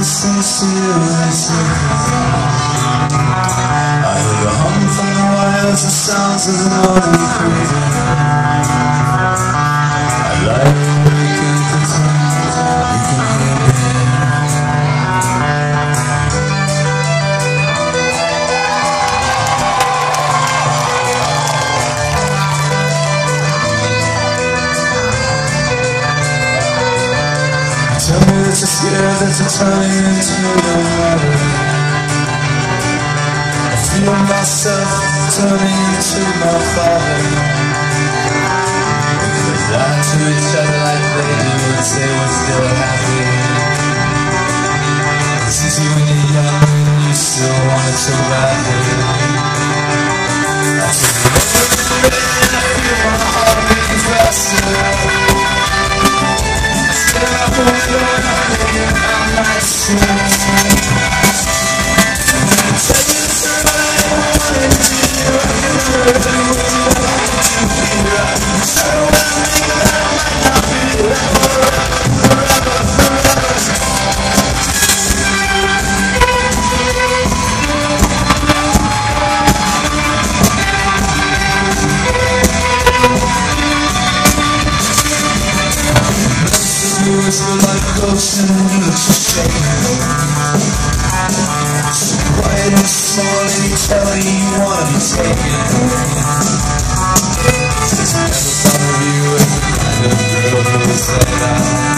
seems to you is I hear the hum from the wires, the sounds of the morning craving. I like waking pretend you can hear me. Tell me that you're scared, that you're turning into nobody. I feel myself turning into my father. We could lie to each other like they do and say we're still happy. It's easy when you're young and you still want it so badly. I feel the rain, I feel my heart beating faster. Like ocean and you look so shaken. So quiet and small and you tell me you wanna be taken. Never thought of you as the kind of girl who would say that.